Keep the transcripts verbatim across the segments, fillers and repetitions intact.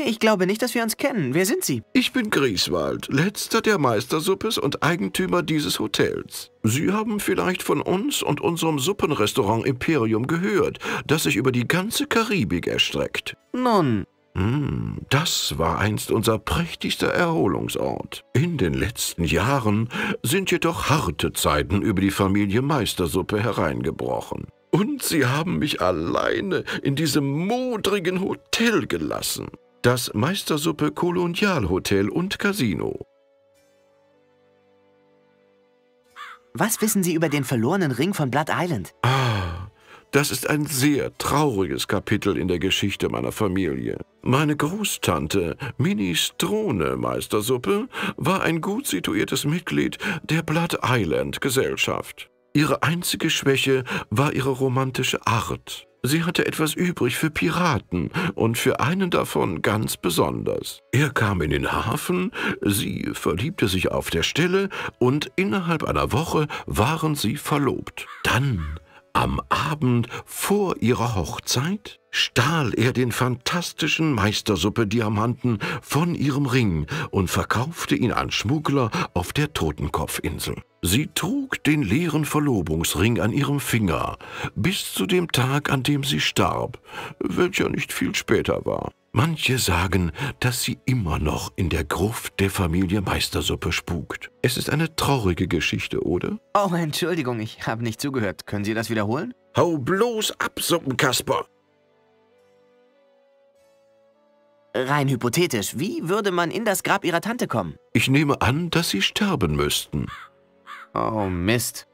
Ich glaube nicht, dass wir uns kennen. Wer sind Sie? Ich bin Grieswald, letzter der Meistersuppes und Eigentümer dieses Hotels. Sie haben vielleicht von uns und unserem Suppenrestaurant Imperium gehört, das sich über die ganze Karibik erstreckt. Nun, Hm, das war einst unser prächtigster Erholungsort. In den letzten Jahren sind jedoch harte Zeiten über die Familie Meistersuppe hereingebrochen. Und sie haben mich alleine in diesem modrigen Hotel gelassen. Das Meistersuppe Kolonialhotel und Casino. was wissen Sie über den verlorenen Ring von Blood Island? Ah, das ist ein sehr trauriges Kapitel in der Geschichte meiner Familie. Meine Großtante, Minestrone Meistersuppe, war ein gut situiertes Mitglied der Blood Island Gesellschaft. Ihre einzige Schwäche war ihre romantische Art. Sie hatte etwas übrig für Piraten und für einen davon ganz besonders. Er kam in den Hafen, sie verliebte sich auf der Stelle und innerhalb einer Woche waren sie verlobt. Dann, am Abend vor ihrer Hochzeit, stahl er den fantastischen Meistersuppe-Diamanten von ihrem Ring und verkaufte ihn an Schmuggler auf der Totenkopfinsel. Sie trug den leeren Verlobungsring an ihrem Finger, bis zu dem Tag, an dem sie starb, welcher nicht viel später war. Manche sagen, dass sie immer noch in der Gruft der Familie Meistersuppe spukt. Es ist eine traurige Geschichte, oder? Oh, Entschuldigung, ich habe nicht zugehört. Können Sie das wiederholen? Hau bloß ab, Suppenkasper! Rein hypothetisch, wie würde man in das Grab Ihrer Tante kommen? Ich nehme an, dass sie sterben müssten. Oh, Mist.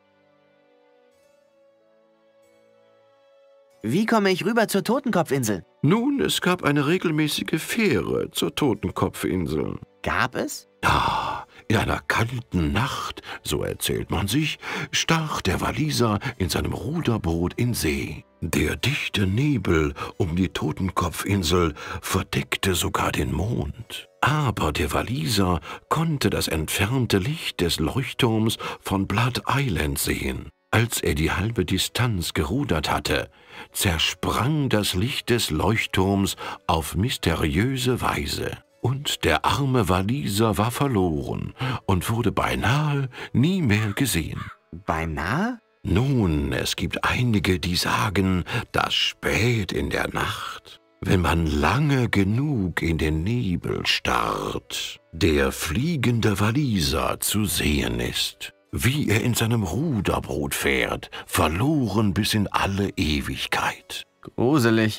Wie komme ich rüber zur Totenkopfinsel? Nun, es gab eine regelmäßige Fähre zur Totenkopfinsel. Gab es? Ja, in einer kalten Nacht, so erzählt man sich, stach der Waliser in seinem Ruderboot in See. Der dichte Nebel um die Totenkopfinsel verdeckte sogar den Mond. Aber der Waliser konnte das entfernte Licht des Leuchtturms von Blood Island sehen. Als er die halbe Distanz gerudert hatte, zersprang das Licht des Leuchtturms auf mysteriöse Weise. Und der arme Waliser war verloren und wurde beinahe nie mehr gesehen. Beinahe? Nun, es gibt einige, die sagen, dass spät in der Nacht, wenn man lange genug in den Nebel starrt, der fliegende Waliser zu sehen ist, wie er in seinem Ruderboot fährt, verloren bis in alle Ewigkeit. Gruselig.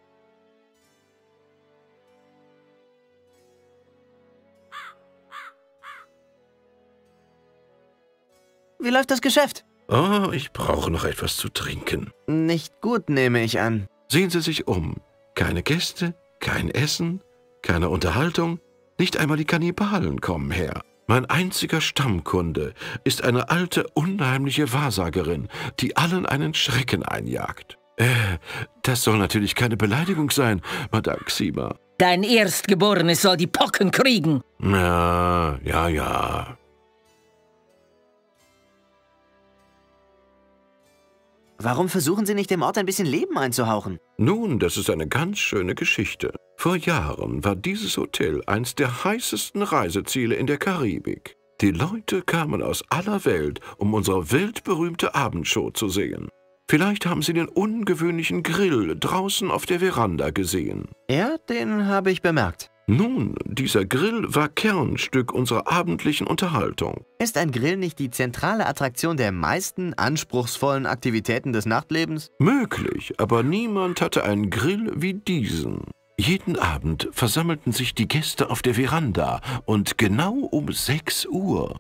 Wie läuft das Geschäft? Oh, ich brauche noch etwas zu trinken. Nicht gut, nehme ich an. Sehen Sie sich um. Keine Gäste, kein Essen, keine Unterhaltung, nicht einmal die Kannibalen kommen her. Mein einziger Stammkunde ist eine alte, unheimliche Wahrsagerin, die allen einen Schrecken einjagt. Äh, das soll natürlich keine Beleidigung sein, Madame Xima. Dein Erstgeborenes soll die Pocken kriegen. Ja, ja, ja. Warum versuchen Sie nicht, dem Ort ein bisschen Leben einzuhauchen? Nun, das ist eine ganz schöne Geschichte. Vor Jahren war dieses Hotel eins der heißesten Reiseziele in der Karibik. Die Leute kamen aus aller Welt, um unsere weltberühmte Abendshow zu sehen. Vielleicht haben Sie den ungewöhnlichen Grill draußen auf der Veranda gesehen. Ja, den habe ich bemerkt. Nun, dieser Grill war Kernstück unserer abendlichen Unterhaltung. Ist ein Grill nicht die zentrale Attraktion der meisten anspruchsvollen Aktivitäten des Nachtlebens? Möglich, aber niemand hatte einen Grill wie diesen. Jeden Abend versammelten sich die Gäste auf der Veranda und genau um sechs Uhr.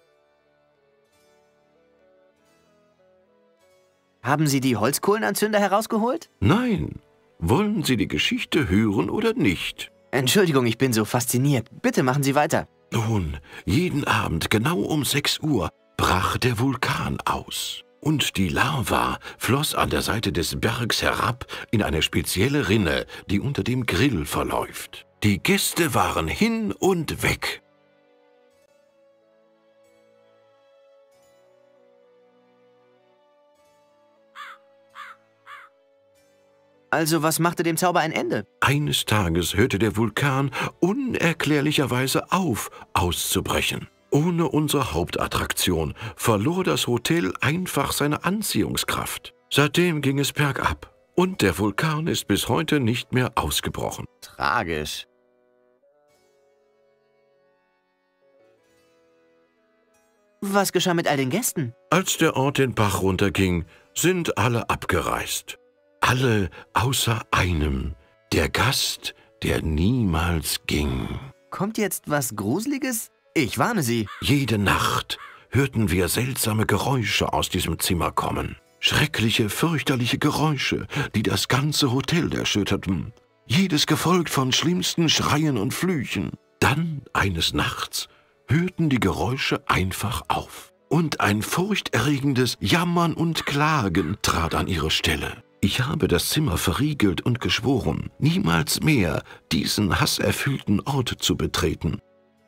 Haben Sie die Holzkohlenanzünder herausgeholt? Nein. Wollen Sie die Geschichte hören oder nicht? Entschuldigung, ich bin so fasziniert. Bitte machen Sie weiter. Nun, jeden Abend genau um sechs Uhr brach der Vulkan aus. Und die Lava floss an der Seite des Bergs herab in eine spezielle Rinne, die unter dem Grill verläuft. Die Gäste waren hin und weg. Also was machte dem Zauber ein Ende? Eines Tages hörte der Vulkan unerklärlicherweise auf, auszubrechen. Ohne unsere Hauptattraktion verlor das Hotel einfach seine Anziehungskraft. Seitdem ging es bergab und der Vulkan ist bis heute nicht mehr ausgebrochen. Tragisch. Was geschah mit all den Gästen? Als der Ort den Bach runterging, sind alle abgereist. Alle außer einem, der Gast, der niemals ging. Kommt jetzt was Gruseliges? Ich warne Sie. Jede Nacht hörten wir seltsame Geräusche aus diesem Zimmer kommen. Schreckliche, fürchterliche Geräusche, die das ganze Hotel erschütterten. Jedes gefolgt von schlimmsten Schreien und Flüchen. Dann, eines Nachts, hörten die Geräusche einfach auf. Und ein furchterregendes Jammern und Klagen trat an ihre Stelle. Ich habe das Zimmer verriegelt und geschworen, niemals mehr diesen hasserfüllten Ort zu betreten.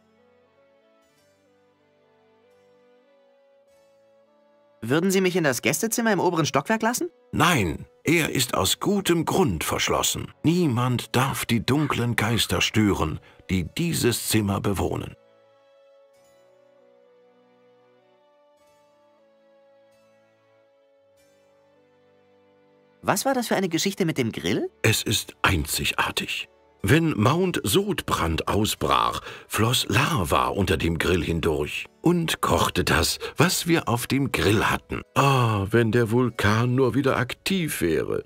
Würden Sie mich in das Gästezimmer im oberen Stockwerk lassen? Nein, er ist aus gutem Grund verschlossen. Niemand darf die dunklen Geister stören, die dieses Zimmer bewohnen. Was war das für eine Geschichte mit dem Grill? Es ist einzigartig. Wenn Mount Sodbrand ausbrach, floss Lava unter dem Grill hindurch und kochte das, was wir auf dem Grill hatten. Ah, wenn der Vulkan nur wieder aktiv wäre.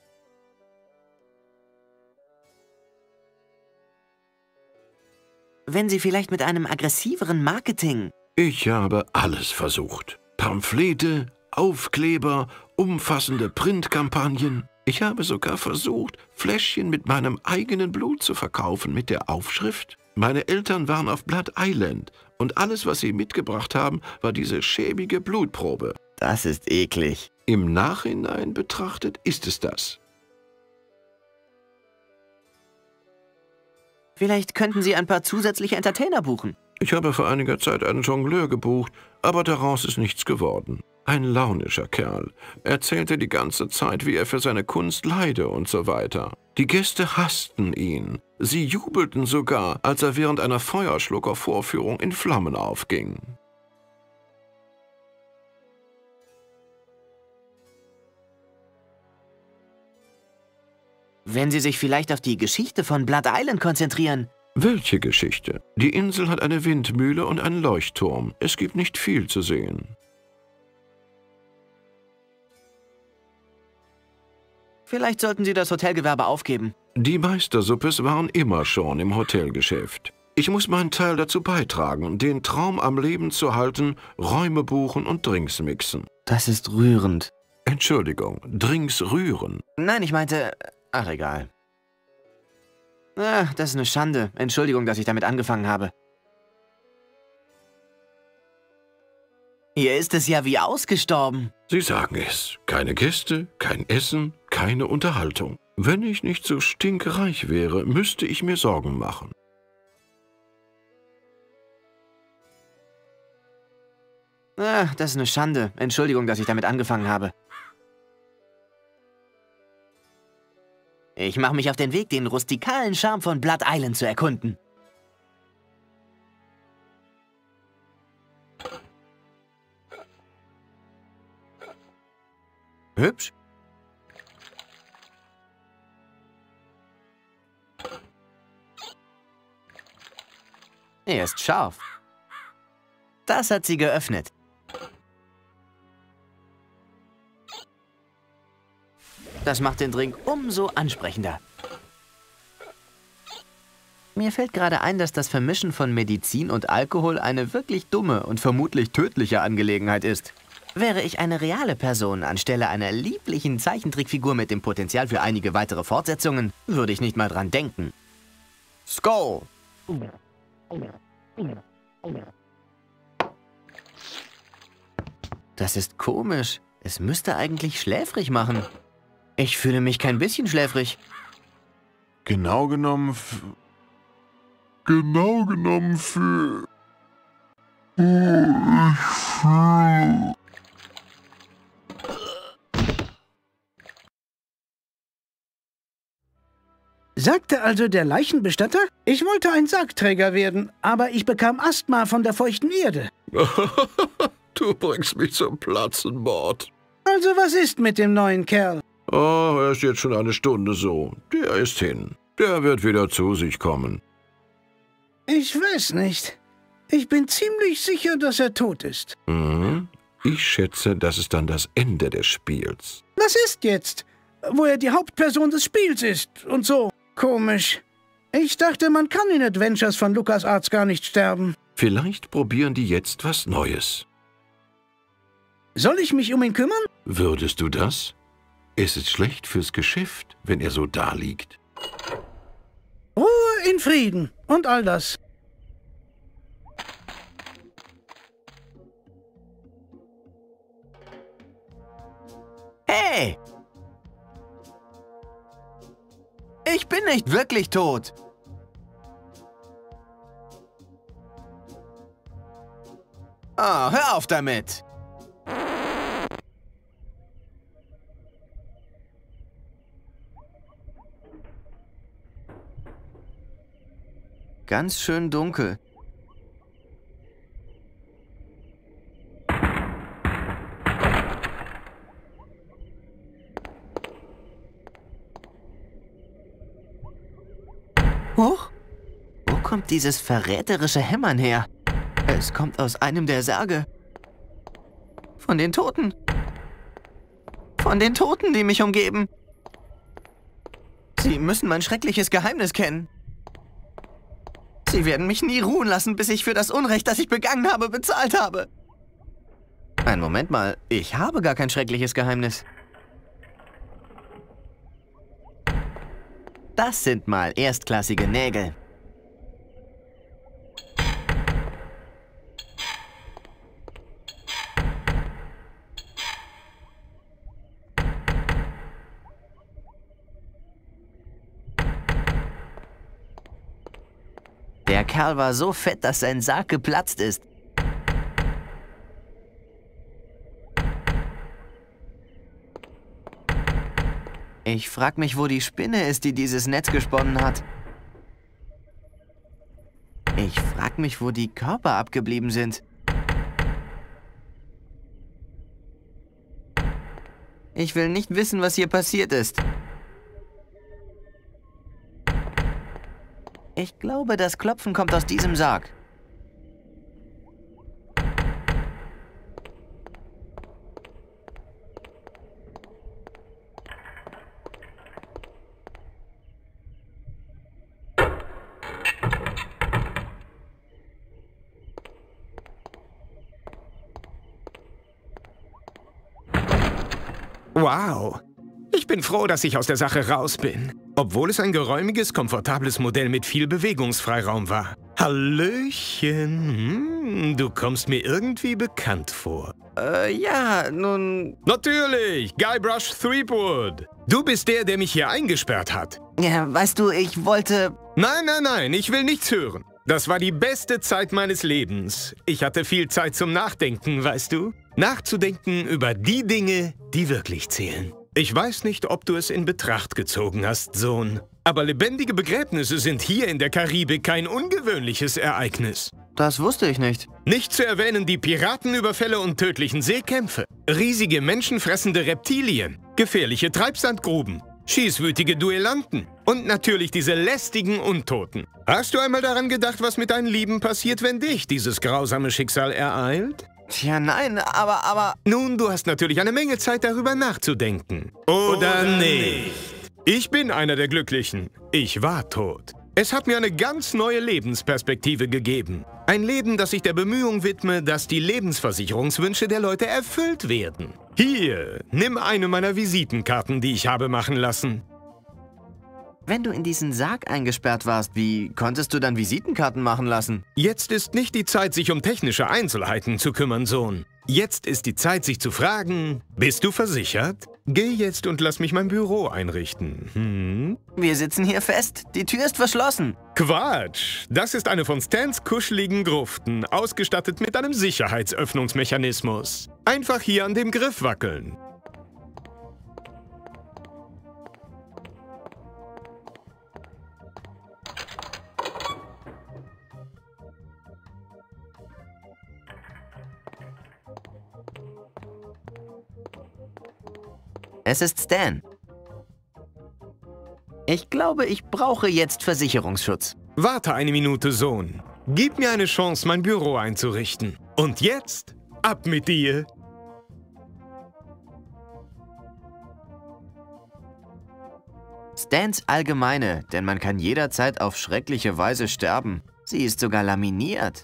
Wenn Sie vielleicht mit einem aggressiveren Marketing... Ich habe alles versucht. Pamphlete, Aufkleber, umfassende Printkampagnen. Ich habe sogar versucht, Fläschchen mit meinem eigenen Blut zu verkaufen mit der Aufschrift: Meine Eltern waren auf Blood Island und alles, was sie mitgebracht haben, war diese schäbige Blutprobe. Das ist eklig. Im Nachhinein betrachtet ist es das. Vielleicht könnten Sie ein paar zusätzliche Entertainer buchen. Ich habe vor einiger Zeit einen Jongleur gebucht, aber daraus ist nichts geworden. Ein launischer Kerl. Erzählte die ganze Zeit, wie er für seine Kunst leide und so weiter. Die Gäste hassten ihn. Sie jubelten sogar, als er während einer Feuerschlucker-Vorführung in Flammen aufging. Wenn Sie sich vielleicht auf die Geschichte von Blood Island konzentrieren. Welche Geschichte? Die Insel hat eine Windmühle und einen Leuchtturm. Es gibt nicht viel zu sehen. Vielleicht sollten Sie das Hotelgewerbe aufgeben. Die Meistersuppes waren immer schon im Hotelgeschäft. Ich muss meinen Teil dazu beitragen, den Traum am Leben zu halten, Räume buchen und Drinks mixen. Das ist rührend. Entschuldigung, Drinks rühren. Nein, ich meinte... Ach, egal. Ah, das ist eine Schande. Entschuldigung, dass ich damit angefangen habe. Hier ist es ja wie ausgestorben. Sie sagen es. Keine Gäste, kein Essen, keine Unterhaltung. Wenn ich nicht so stinkreich wäre, müsste ich mir Sorgen machen. Ah, das ist eine Schande. Entschuldigung, dass ich damit angefangen habe. Ich mache mich auf den Weg, den rustikalen Charme von Blood Island zu erkunden. Hübsch. Er ist scharf. Das hat sie geöffnet. Das macht den Drink umso ansprechender. Mir fällt gerade ein, dass das Vermischen von Medizin und Alkohol eine wirklich dumme und vermutlich tödliche Angelegenheit ist. Wäre ich eine reale Person anstelle einer lieblichen Zeichentrickfigur mit dem Potenzial für einige weitere Fortsetzungen, würde ich nicht mal dran denken. Skull! Das ist komisch. Es müsste eigentlich schläfrig machen. Ich fühle mich kein bisschen schläfrig. Genau genommen f Genau genommen für... Oh, ich fühle... Sagte also der Leichenbestatter? Ich wollte ein Sargträger werden, aber ich bekam Asthma von der feuchten Erde. Du bringst mich zum Platzen, Mord. Also was ist mit dem neuen Kerl? Oh, er ist jetzt schon eine Stunde so. Der ist hin. Der wird wieder zu sich kommen. Ich weiß nicht. Ich bin ziemlich sicher, dass er tot ist. Mhm. Ich schätze, das ist dann das Ende des Spiels. Was ist jetzt? Wo er die Hauptperson des Spiels ist und so. Komisch. Ich dachte, man kann in Adventures von LucasArts gar nicht sterben. Vielleicht probieren die jetzt was Neues. Soll ich mich um ihn kümmern? Würdest du das? Es ist schlecht fürs Geschäft, wenn er so daliegt. Ruhe in Frieden und all das. Hey! Ich bin nicht wirklich tot. Oh, hör auf damit. Ganz schön dunkel. Huch! Wo kommt dieses verräterische Hämmern her? Es kommt aus einem der Särge. Von den Toten. Von den Toten, die mich umgeben. Sie müssen mein schreckliches Geheimnis kennen. Sie werden mich nie ruhen lassen, bis ich für das Unrecht, das ich begangen habe, bezahlt habe. Ein Moment mal, ich habe gar kein schreckliches Geheimnis. Das sind mal erstklassige Nägel. Der Kerl war so fett, dass sein Sarg geplatzt ist. Ich frag mich, wo die Spinne ist, die dieses Netz gesponnen hat. Ich frag mich, wo die Körper abgeblieben sind. Ich will nicht wissen, was hier passiert ist. Ich glaube, das Klopfen kommt aus diesem Sarg. Wow. Ich bin froh, dass ich aus der Sache raus bin. Obwohl es ein geräumiges, komfortables Modell mit viel Bewegungsfreiraum war. Hallöchen. Hm, du kommst mir irgendwie bekannt vor. Äh, ja, nun... Natürlich, Guybrush Threepwood. Du bist der, der mich hier eingesperrt hat. Ja, weißt du, ich wollte... Nein, nein, nein, ich will nichts hören. Das war die beste Zeit meines Lebens. Ich hatte viel Zeit zum Nachdenken, weißt du? Nachzudenken über die Dinge, die wirklich zählen. Ich weiß nicht, ob du es in Betracht gezogen hast, Sohn. Aber lebendige Begräbnisse sind hier in der Karibik kein ungewöhnliches Ereignis. Das wusste ich nicht. Nicht zu erwähnen die Piratenüberfälle und tödlichen Seekämpfe. Riesige menschenfressende Reptilien. Gefährliche Treibsandgruben. Schießwütige Duellanten. Und natürlich diese lästigen Untoten. Hast du einmal daran gedacht, was mit deinen Lieben passiert, wenn dich dieses grausame Schicksal ereilt? Tja, nein, aber, aber... Nun, du hast natürlich eine Menge Zeit, darüber nachzudenken. Oder, Oder nicht. Ich bin einer der Glücklichen. Ich war tot. Es hat mir eine ganz neue Lebensperspektive gegeben. Ein Leben, das sich der Bemühung widme, dass die Lebensversicherungswünsche der Leute erfüllt werden. Hier, nimm eine meiner Visitenkarten, die ich habe machen lassen. Wenn du in diesen Sarg eingesperrt warst, wie konntest du dann Visitenkarten machen lassen? Jetzt ist nicht die Zeit, sich um technische Einzelheiten zu kümmern, Sohn. Jetzt ist die Zeit, sich zu fragen, bist du versichert? Geh jetzt und lass mich mein Büro einrichten. Hm? Wir sitzen hier fest. Die Tür ist verschlossen. Quatsch! Das ist eine von Stans kuscheligen Gruften, ausgestattet mit einem Sicherheitsöffnungsmechanismus. Einfach hier an dem Griff wackeln. Es ist Stan. Ich glaube, ich brauche jetzt Versicherungsschutz. Warte eine Minute, Sohn. Gib mir eine Chance, mein Büro einzurichten. Und jetzt, ab mit dir! Stans Allgemeine, denn man kann jederzeit auf schreckliche Weise sterben. Sie ist sogar laminiert.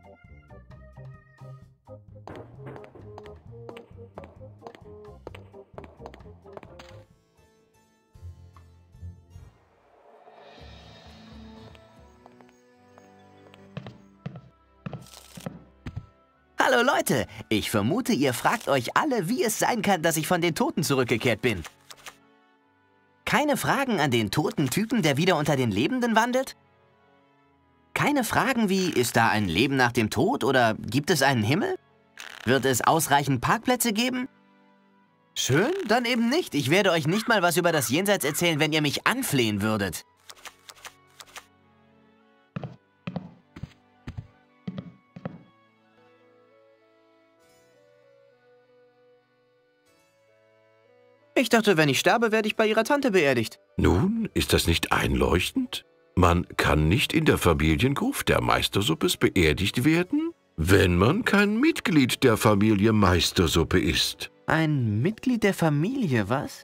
Hallo Leute, ich vermute, ihr fragt euch alle, wie es sein kann, dass ich von den Toten zurückgekehrt bin. Keine Fragen an den toten Typen, der wieder unter den Lebenden wandelt? Keine Fragen wie, ist da ein Leben nach dem Tod oder gibt es einen Himmel? Wird es ausreichend Parkplätze geben? Schön, dann eben nicht. Ich werde euch nicht mal was über das Jenseits erzählen, wenn ihr mich anflehen würdet. Ich dachte, wenn ich sterbe, werde ich bei ihrer Tante beerdigt. Nun, ist das nicht einleuchtend? Man kann nicht in der Familiengruft der Meistersuppes beerdigt werden, wenn man kein Mitglied der Familie Meistersuppe ist. Ein Mitglied der Familie, was?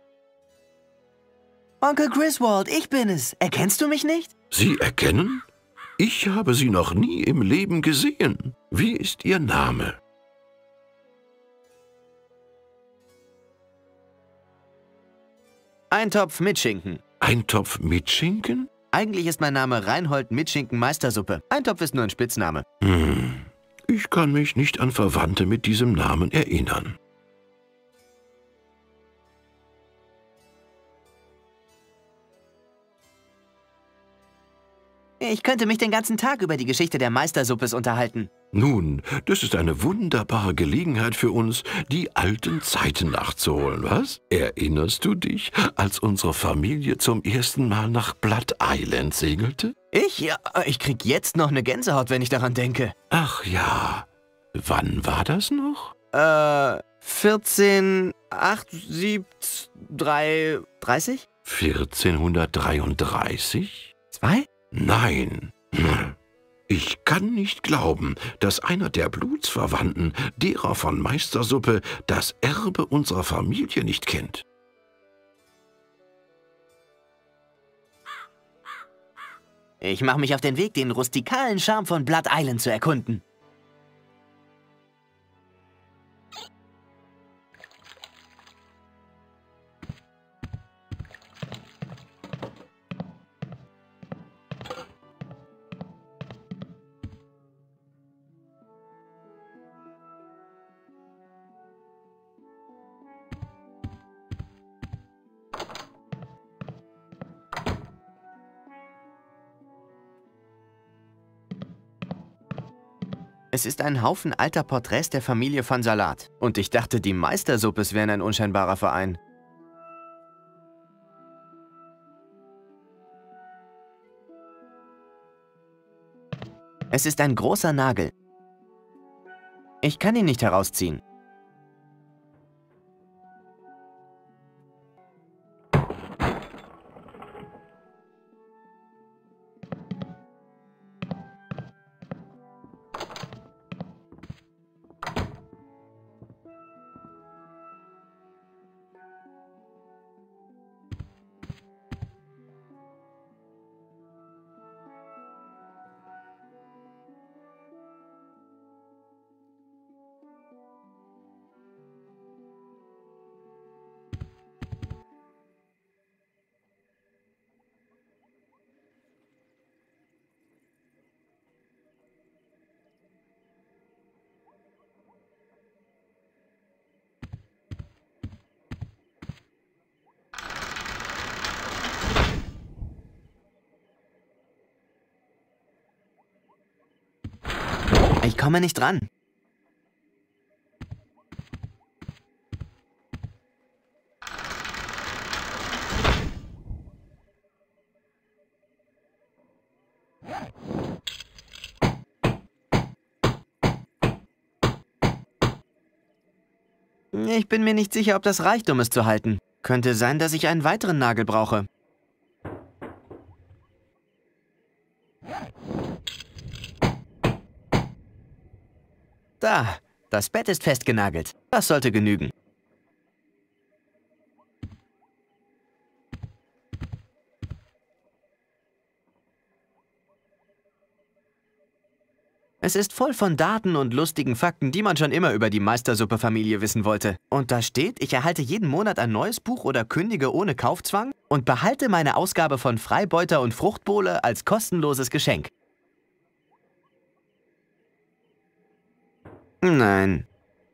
Onkel Griswold, ich bin es. Erkennst du mich nicht? Sie erkennen? Ich habe Sie noch nie im Leben gesehen. Wie ist Ihr Name? Eintopf mit Schinken. Eintopf mit Schinken? Eigentlich ist mein Name Reinhold Mitschinken Meistersuppe. Eintopf ist nur ein Spitzname. Hm, ich kann mich nicht an Verwandte mit diesem Namen erinnern. Ich könnte mich den ganzen Tag über die Geschichte der Meistersuppes unterhalten. Nun, das ist eine wunderbare Gelegenheit für uns, die alten Zeiten nachzuholen, was? Erinnerst du dich, als unsere Familie zum ersten Mal nach Blood Island segelte? Ich? Ja, ich krieg jetzt noch eine Gänsehaut, wenn ich daran denke. Ach ja, wann war das noch? Äh, vierzehn, acht, sieben, drei, dreißig? vierzehnhundertdreiunddreißig? Zwei? Nein. Ich kann nicht glauben, dass einer der Blutsverwandten, derer von Meistersuppe, das Erbe unserer Familie nicht kennt. Ich mache mich auf den Weg, den rustikalen Charme von Blood Island zu erkunden. Es ist ein Haufen alter Porträts der Familie von Salat. Und ich dachte, die Meistersuppes wären ein unscheinbarer Verein. Es ist ein großer Nagel. Ich kann ihn nicht herausziehen. Ich komme nicht dran. Ich bin mir nicht sicher, ob das reicht, um es zu halten. Könnte sein, dass ich einen weiteren Nagel brauche. Da, das Bett ist festgenagelt. Das sollte genügen. Es ist voll von Daten und lustigen Fakten, die man schon immer über die Meistersuppe-Familie wissen wollte. Und da steht, ich erhalte jeden Monat ein neues Buch oder kündige ohne Kaufzwang und behalte meine Ausgabe von Freibeuter und Fruchtbowle als kostenloses Geschenk. Nein.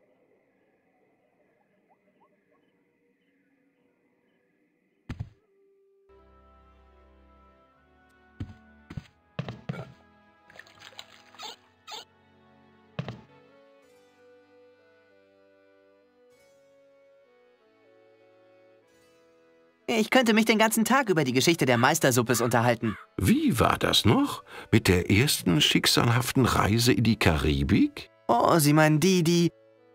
Ich könnte mich den ganzen Tag über die Geschichte der Meistersuppes unterhalten. Wie war das noch? Mit der ersten schicksalhaften Reise in die Karibik? Oh, Sie meinen die, die...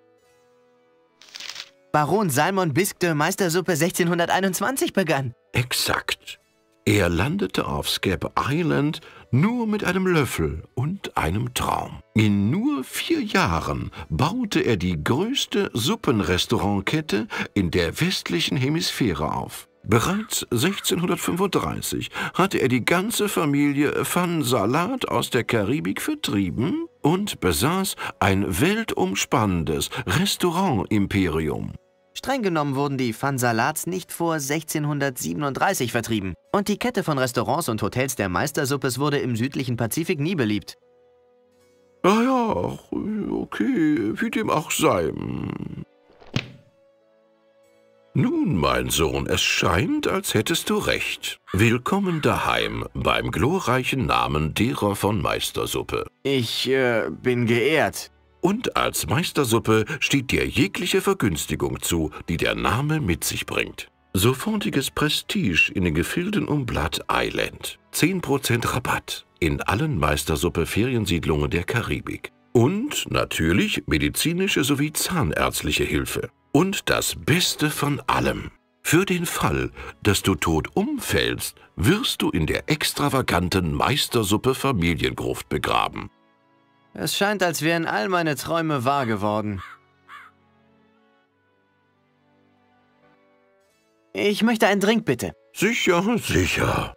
Baron Salmon Bisque Meistersuppe sechzehnhunderteinundzwanzig begann. Exakt. Er landete auf Scab Island nur mit einem Löffel und einem Traum. In nur vier Jahren baute er die größte Suppenrestaurantkette in der westlichen Hemisphäre auf. Bereits sechzehnhundertfünfunddreißig hatte er die ganze Familie Van Salat aus der Karibik vertrieben und besaß ein weltumspannendes Restaurant-Imperium. Streng genommen wurden die Van Salats nicht vor sechzehnhundertsiebenunddreißig vertrieben. Und die Kette von Restaurants und Hotels der Meistersuppes wurde im südlichen Pazifik nie beliebt. Ah ja, okay, wie dem auch sei. Nun, mein Sohn, es scheint, als hättest du recht. Willkommen daheim beim glorreichen Namen derer von Meistersuppe. Ich, äh, bin geehrt. Und als Meistersuppe steht dir jegliche Vergünstigung zu, die der Name mit sich bringt. Sofortiges Prestige in den Gefilden um Blood Island. zehn Prozent Rabatt in allen Meistersuppe-Feriensiedlungen der Karibik. Und natürlich medizinische sowie zahnärztliche Hilfe. Und das Beste von allem. Für den Fall, dass du tot umfällst, wirst du in der extravaganten Meistersuppe-Familiengruft begraben. Es scheint, als wären all meine Träume wahr geworden. Ich möchte einen Drink, bitte. Sicher, sicher.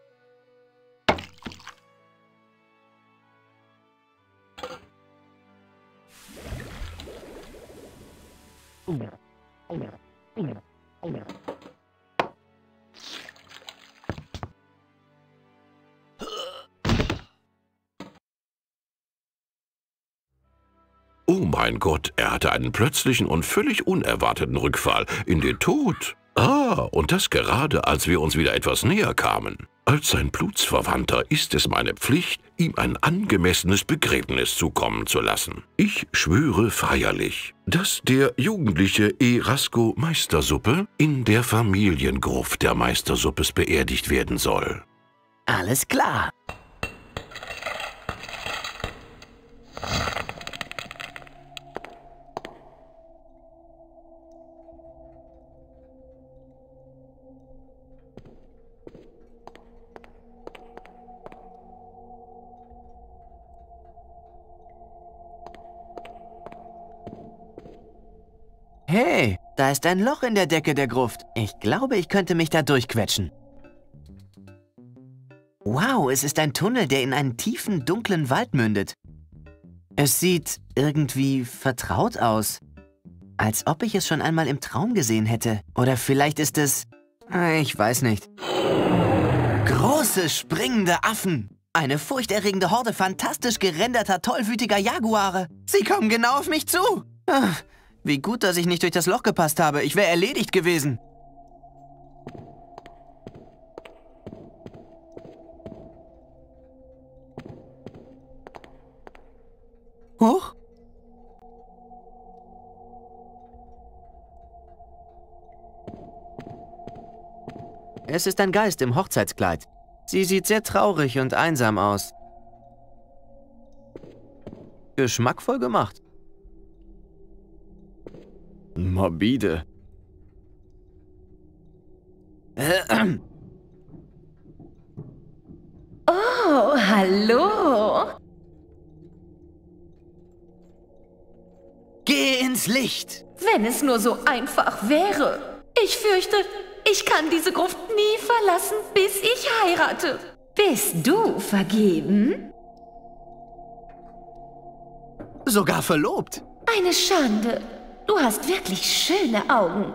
Oh mein Gott, er hatte einen plötzlichen und völlig unerwarteten Rückfall in den Tod. Ah, und das gerade, als wir uns wieder etwas näher kamen. Als sein Blutsverwandter ist es meine Pflicht, ihm ein angemessenes Begräbnis zukommen zu lassen. Ich schwöre feierlich, dass der jugendliche Erasco Meistersuppe in der Familiengruft der Meistersuppes beerdigt werden soll. Alles klar. Hey, da ist ein Loch in der Decke der Gruft. Ich glaube, ich könnte mich da durchquetschen. Wow, es ist ein Tunnel, der in einen tiefen, dunklen Wald mündet. Es sieht irgendwie vertraut aus. Als ob ich es schon einmal im Traum gesehen hätte. Oder vielleicht ist es... Ich weiß nicht. Große, springende Affen. Eine furchterregende Horde fantastisch gerenderter, tollwütiger Jaguare. Sie kommen genau auf mich zu. Ach, wie gut, dass ich nicht durch das Loch gepasst habe. Ich wäre erledigt gewesen. Hoch? Es ist ein Geist im Hochzeitskleid. Sie sieht sehr traurig und einsam aus. Geschmackvoll gemacht. Morbide. Oh, hallo. Geh ins Licht! Wenn es nur so einfach wäre. Ich fürchte, ich kann diese Gruft nie verlassen, bis ich heirate. Bist du vergeben? Sogar verlobt. Eine Schande. Du hast wirklich schöne Augen.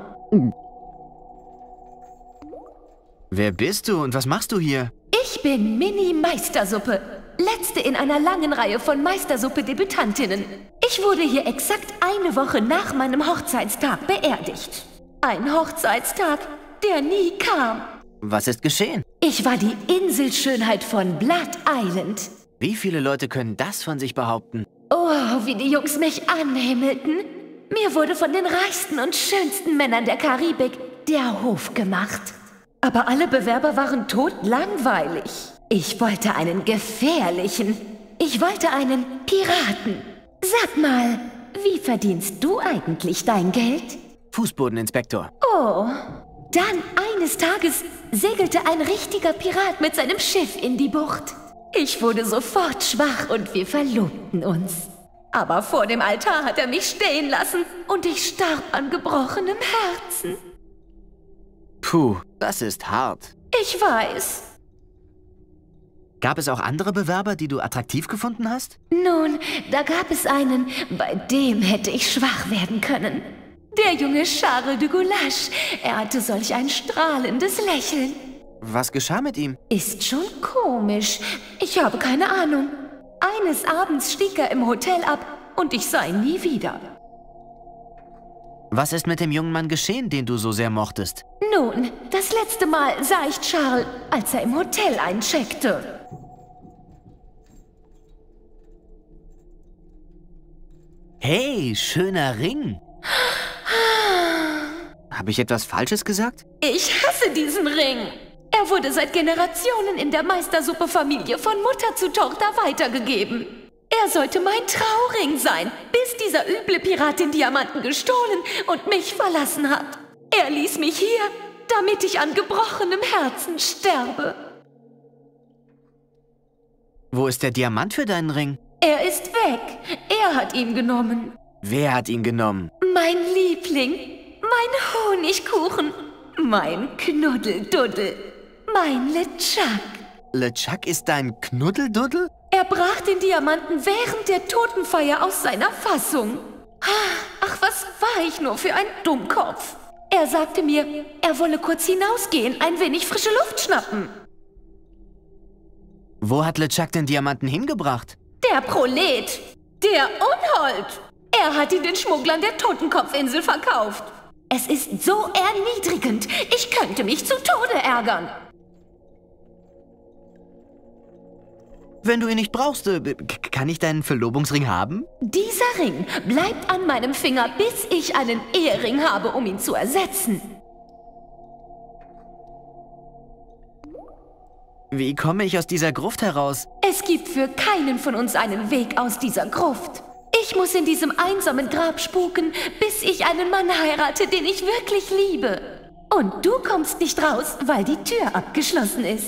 Wer bist du und was machst du hier? Ich bin Mini Meistersuppe. Letzte in einer langen Reihe von Meistersuppe-Debütantinnen. Ich wurde hier exakt eine Woche nach meinem Hochzeitstag beerdigt. Ein Hochzeitstag, der nie kam. Was ist geschehen? Ich war die Inselschönheit von Blood Island. Wie viele Leute können das von sich behaupten? Oh, wie die Jungs mich anhimmelten. Mir wurde von den reichsten und schönsten Männern der Karibik der Hof gemacht. Aber alle Bewerber waren todlangweilig. Ich wollte einen gefährlichen. Ich wollte einen Piraten. Sag mal, wie verdienst du eigentlich dein Geld? Fußbodeninspektor. Oh, dann eines Tages segelte ein richtiger Pirat mit seinem Schiff in die Bucht. Ich wurde sofort schwach und wir verlobten uns. Aber vor dem Altar hat er mich stehen lassen und ich starb an gebrochenem Herzen. Puh, das ist hart. Ich weiß. Gab es auch andere Bewerber, die du attraktiv gefunden hast? Nun, da gab es einen, bei dem hätte ich schwach werden können. Der junge Charles de Goulash. Er hatte solch ein strahlendes Lächeln. Was geschah mit ihm? Ist schon komisch. Ich habe keine Ahnung. Eines Abends stieg er im Hotel ab und ich sah ihn nie wieder. Was ist mit dem jungen Mann geschehen, den du so sehr mochtest? Nun, das letzte Mal sah ich Charles, als er im Hotel eincheckte. Hey, schöner Ring. Habe ich etwas Falsches gesagt? Ich hasse diesen Ring. Er wurde seit Generationen in der Meistersuppe-Familie von Mutter zu Tochter weitergegeben. Er sollte mein Trauring sein, bis dieser üble Pirat den Diamanten gestohlen und mich verlassen hat. Er ließ mich hier, damit ich an gebrochenem Herzen sterbe. Wo ist der Diamant für deinen Ring? Er ist weg. Er hat ihn genommen. Wer hat ihn genommen? Mein Liebling, mein Honigkuchen, mein Knuddelduddel, mein LeChuck. LeChuck ist dein Knuddelduddel? Er brach den Diamanten während der Totenfeier aus seiner Fassung. Ach, was war ich nur für ein Dummkopf. Er sagte mir, er wolle kurz hinausgehen, ein wenig frische Luft schnappen. Wo hat LeChuck den Diamanten hingebracht? Der Prolet, der Unhold. Er hat ihn den Schmugglern der Totenkopfinsel verkauft. Es ist so erniedrigend. Ich könnte mich zu Tode ärgern. Wenn du ihn nicht brauchst, äh, kann ich deinen Verlobungsring haben? Dieser Ring bleibt an meinem Finger, bis ich einen Ehering habe, um ihn zu ersetzen. Wie komme ich aus dieser Gruft heraus? Es gibt für keinen von uns einen Weg aus dieser Gruft. Ich muss in diesem einsamen Grab spuken, bis ich einen Mann heirate, den ich wirklich liebe. Und du kommst nicht raus, weil die Tür abgeschlossen ist.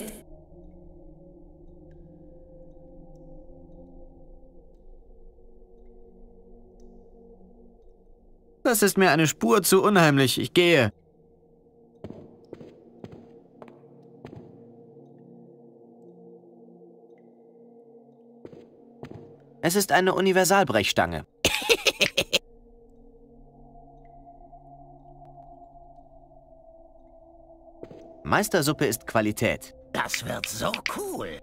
Das ist mir eine Spur zu unheimlich. Ich gehe. Es ist eine Universalbrechstange. Meistersuppe ist Qualität. Das wird so cool.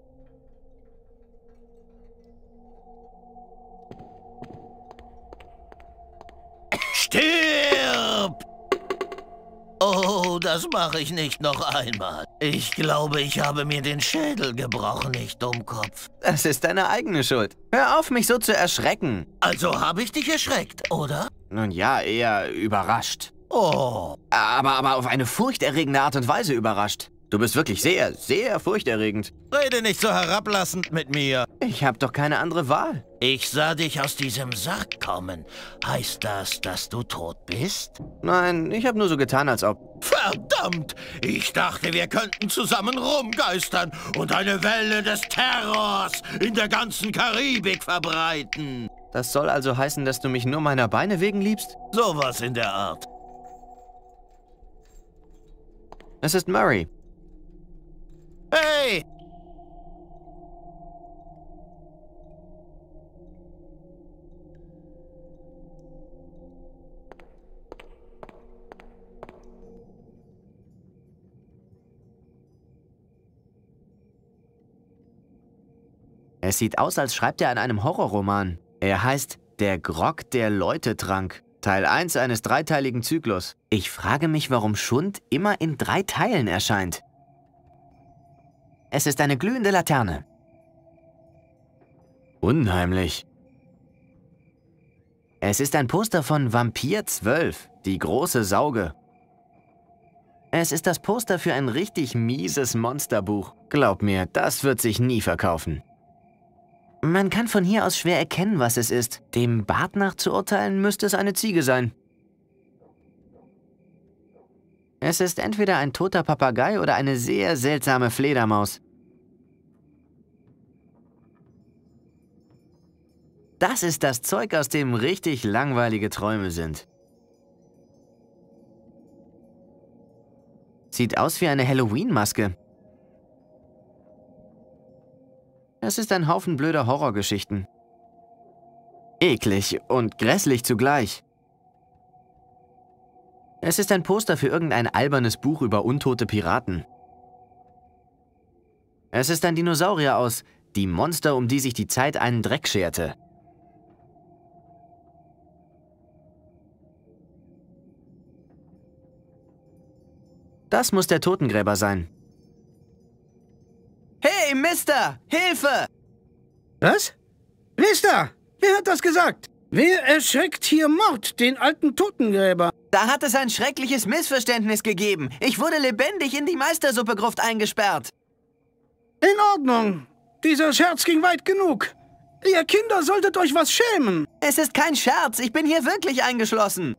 Stirb! Oh, das mache ich nicht noch einmal. Ich glaube, ich habe mir den Schädel gebrochen, ich Dummkopf. Das ist deine eigene Schuld. Hör auf, mich so zu erschrecken. Also habe ich dich erschreckt, oder? Nun ja, eher überrascht. Oh. Aber, aber auf eine furchterregende Art und Weise überrascht. Du bist wirklich sehr, sehr furchterregend. Rede nicht so herablassend mit mir. Ich habe doch keine andere Wahl. Ich sah dich aus diesem Sack kommen. Heißt das, dass du tot bist? Nein, ich habe nur so getan, als ob... Verdammt! Ich dachte, wir könnten zusammen rumgeistern und eine Welle des Terrors in der ganzen Karibik verbreiten. Das soll also heißen, dass du mich nur meiner Beine wegen liebst? Sowas in der Art. Es ist Murray. Hey! Es sieht aus, als schreibt er an einem Horrorroman. Er heißt Der Grog, der Leute trank. Teil eins eines dreiteiligen Zyklus. Ich frage mich, warum Schund immer in drei Teilen erscheint. Es ist eine glühende Laterne. Unheimlich. Es ist ein Poster von Vampir zwölf, die große Sauge. Es ist das Poster für ein richtig mieses Monsterbuch. Glaub mir, das wird sich nie verkaufen. Man kann von hier aus schwer erkennen, was es ist. Dem Bart nach zu urteilen, müsste es eine Ziege sein. Es ist entweder ein toter Papagei oder eine sehr seltsame Fledermaus. Das ist das Zeug, aus dem richtig langweilige Träume sind. Sieht aus wie eine Halloween-Maske. Es ist ein Haufen blöder Horrorgeschichten. Eklig und grässlich zugleich. Es ist ein Poster für irgendein albernes Buch über untote Piraten. Es ist ein Dinosaurier aus Die Monster, um die sich die Zeit einen Dreck scherte. Das muss der Totengräber sein. Hey, Mister! Hilfe! Was? Wer ist da? Wer hat das gesagt? Wer erschreckt hier Mord, den alten Totengräber? Da hat es ein schreckliches Missverständnis gegeben. Ich wurde lebendig in die Meistersuppegruft eingesperrt. In Ordnung. Dieser Scherz ging weit genug. Ihr Kinder solltet euch was schämen. Es ist kein Scherz. Ich bin hier wirklich eingeschlossen.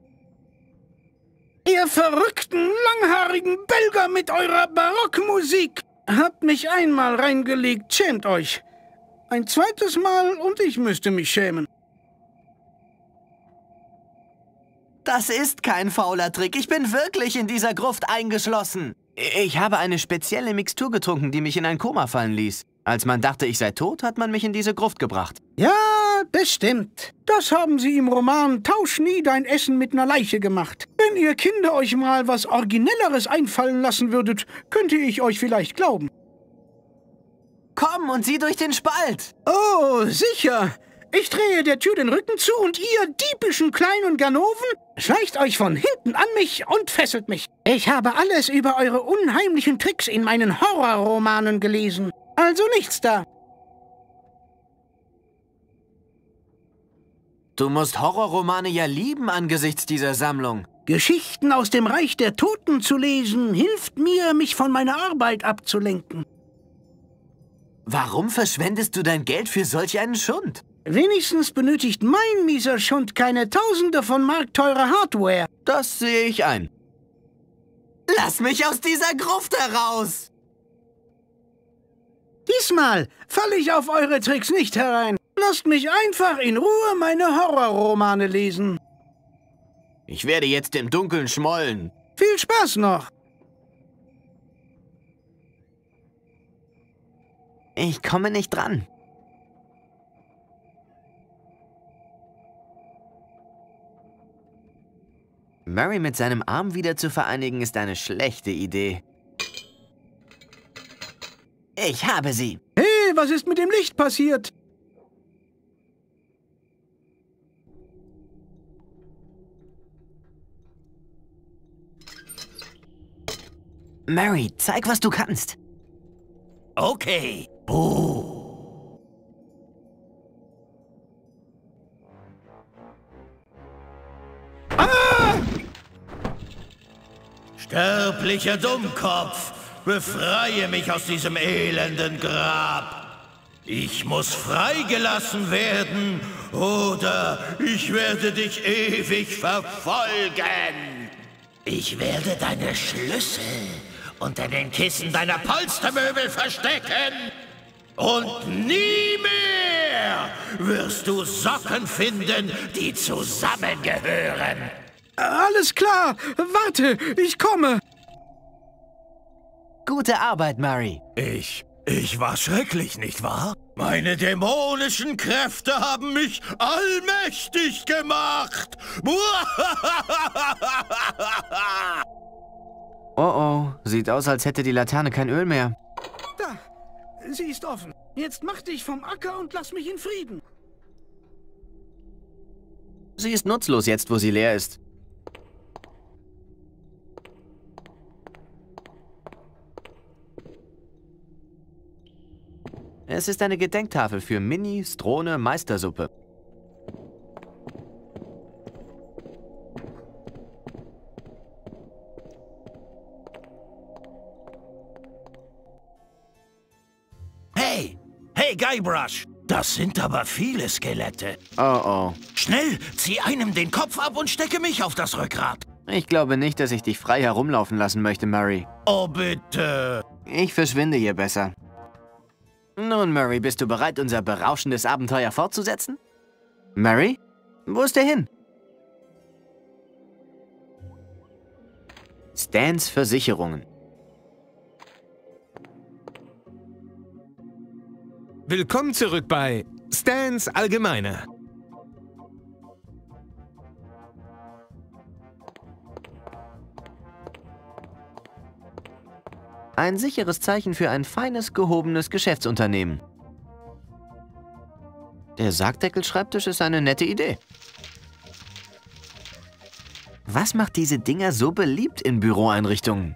Ihr verrückten, langhaarigen Belger mit eurer Barockmusik. Habt mich einmal reingelegt, schämt euch. Ein zweites Mal und ich müsste mich schämen. Das ist kein fauler Trick. Ich bin wirklich in dieser Gruft eingeschlossen. Ich habe eine spezielle Mixtur getrunken, die mich in ein Koma fallen ließ. Als man dachte, ich sei tot, hat man mich in diese Gruft gebracht. Ja, bestimmt. Das haben sie im Roman Tausch nie dein Essen mit einer Leiche gemacht. Wenn ihr Kinder euch mal was Originelleres einfallen lassen würdet, könnte ich euch vielleicht glauben. Komm und sieh durch den Spalt. Oh, sicher. Ich drehe der Tür den Rücken zu und ihr diebischen kleinen Ganoven schleicht euch von hinten an mich und fesselt mich. Ich habe alles über eure unheimlichen Tricks in meinen Horrorromanen gelesen. Also nichts da. Du musst Horrorromane ja lieben angesichts dieser Sammlung. Geschichten aus dem Reich der Toten zu lesen, hilft mir, mich von meiner Arbeit abzulenken. Warum verschwendest du dein Geld für solch einen Schund? Wenigstens benötigt mein mieser Schund keine Tausende von Mark teure Hardware. Das sehe ich ein. Lass mich aus dieser Gruft heraus! Diesmal falle ich auf eure Tricks nicht herein. Lasst mich einfach in Ruhe meine Horrorromane lesen. Ich werde jetzt im Dunkeln schmollen. Viel Spaß noch. Ich komme nicht dran. Murray mit seinem Arm wieder zu vereinigen, ist eine schlechte Idee. Ich habe sie. Hey, was ist mit dem Licht passiert? Murray, zeig, was du kannst. Okay. Oh. Ah! Sterblicher Dummkopf! befreie mich aus diesem elenden Grab. Ich muss freigelassen werden, oder ich werde dich ewig verfolgen. Ich werde deine Schlüssel unter den Kissen deiner Polstermöbel verstecken. Und nie mehr wirst du Socken finden, die zusammengehören. Alles klar, warte, ich komme. Gute Arbeit, Murray. Ich, ich war schrecklich, nicht wahr? Meine dämonischen Kräfte haben mich allmächtig gemacht. Oh oh, sieht aus, als hätte die Laterne kein Öl mehr. Da, sie ist offen. Jetzt mach dich vom Acker und lass mich in Frieden. Sie ist nutzlos jetzt, wo sie leer ist. Es ist eine Gedenktafel für Mini Strone Meistersuppe. Hey, hey Guybrush, das sind aber viele Skelette. Oh oh. Schnell, zieh einem den Kopf ab und stecke mich auf das Rückgrat. Ich glaube nicht, dass ich dich frei herumlaufen lassen möchte, Murray. Oh bitte. Ich verschwinde hier besser. Nun, Murray, bist du bereit, unser berauschendes Abenteuer fortzusetzen? Murray? Wo ist er hin? Stans Versicherungen. Willkommen zurück bei Stans Allgemeiner. Ein sicheres Zeichen für ein feines, gehobenes Geschäftsunternehmen. Der Sargdeckelschreibtisch ist eine nette Idee. Was macht diese Dinger so beliebt in Büroeinrichtungen?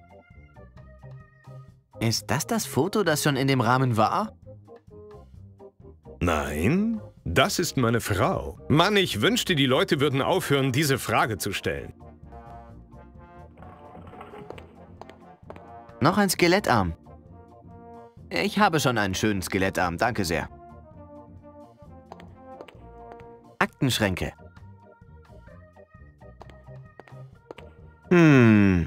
Ist das das Foto, das schon in dem Rahmen war? Nein, das ist meine Frau. Mann, ich wünschte, die Leute würden aufhören, diese Frage zu stellen. Noch ein Skelettarm. Ich habe schon einen schönen Skelettarm, danke sehr. Aktenschränke. Hm.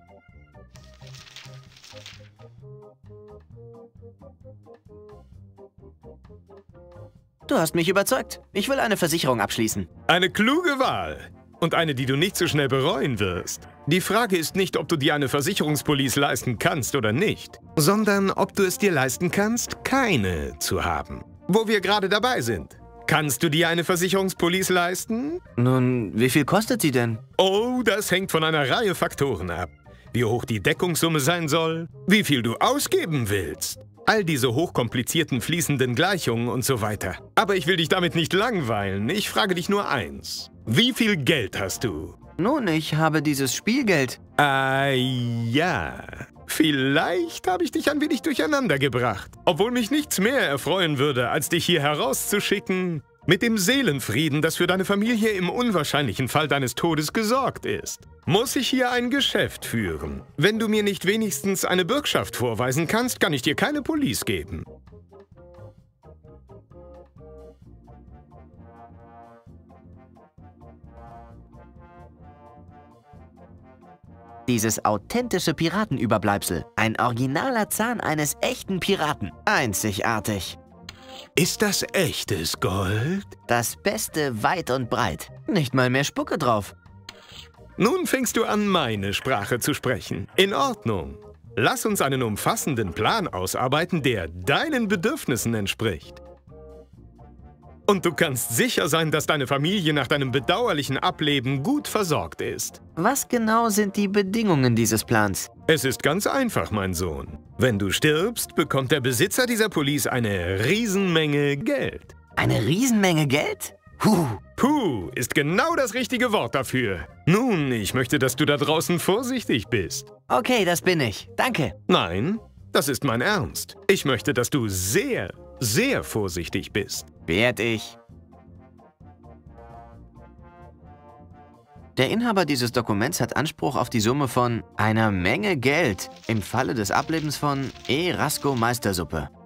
Du hast mich überzeugt. Ich will eine Versicherung abschließen. Eine kluge Wahl. Und eine, die du nicht so schnell bereuen wirst. Die Frage ist nicht, ob du dir eine Versicherungspolice leisten kannst oder nicht, sondern ob du es dir leisten kannst, keine zu haben. Wo wir gerade dabei sind. Kannst du dir eine Versicherungspolice leisten? Nun, wie viel kostet sie denn? Oh, das hängt von einer Reihe Faktoren ab. Wie hoch die Deckungssumme sein soll, wie viel du ausgeben willst. All diese hochkomplizierten fließenden Gleichungen und so weiter. Aber ich will dich damit nicht langweilen. Ich frage dich nur eins. Wie viel Geld hast du? Nun, ich habe dieses Spielgeld. Ah, ja. Vielleicht habe ich dich ein wenig durcheinander gebracht. Obwohl mich nichts mehr erfreuen würde, als dich hier herauszuschicken, mit dem Seelenfrieden, das für deine Familie im unwahrscheinlichen Fall deines Todes gesorgt ist. Muss ich hier ein Geschäft führen? Wenn du mir nicht wenigstens eine Bürgschaft vorweisen kannst, kann ich dir keine Police geben. Dieses authentische Piratenüberbleibsel. Ein originaler Zahn eines echten Piraten. Einzigartig. Ist das echtes Gold? Das Beste weit und breit. Nicht mal mehr Spucke drauf. Nun fängst du an, meine Sprache zu sprechen. In Ordnung. Lass uns einen umfassenden Plan ausarbeiten, der deinen Bedürfnissen entspricht. Und du kannst sicher sein, dass deine Familie nach deinem bedauerlichen Ableben gut versorgt ist. Was genau sind die Bedingungen dieses Plans? Es ist ganz einfach, mein Sohn. Wenn du stirbst, bekommt der Besitzer dieser Police eine Riesenmenge Geld. Eine Riesenmenge Geld? Puh. Puh ist genau das richtige Wort dafür. Nun, ich möchte, dass du da draußen vorsichtig bist. Okay, das bin ich. Danke. Nein, das ist mein Ernst. Ich möchte, dass du sehr, sehr vorsichtig bist. Werd ich. Der Inhaber dieses Dokuments hat Anspruch auf die Summe von einer Menge Geld im Falle des Ablebens von E. Rasko Meistersuppe.